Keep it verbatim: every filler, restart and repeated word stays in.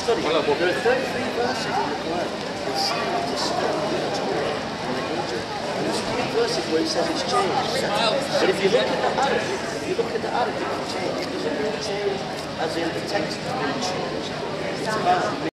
study, there are thirty-three verses in the Quran that say to stop the Torah and the Hijrah. And there's three verses where it says it's changed. But if you look at the Arabic, if you look at the Arabic, it's changed. It doesn't really change as in the text has been changed. It's about